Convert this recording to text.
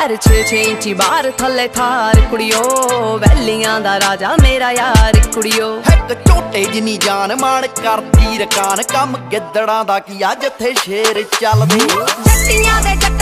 पैर 6-6 इंची बार थले थार कुड़ियो वैलियां दा राजा मेरा यार कुड़ियो एक झोटे जिन्नी जान मान करदी रकान कम गिद्दड़ां दा कीआ जिथे शेर चलदे जट्टियां दे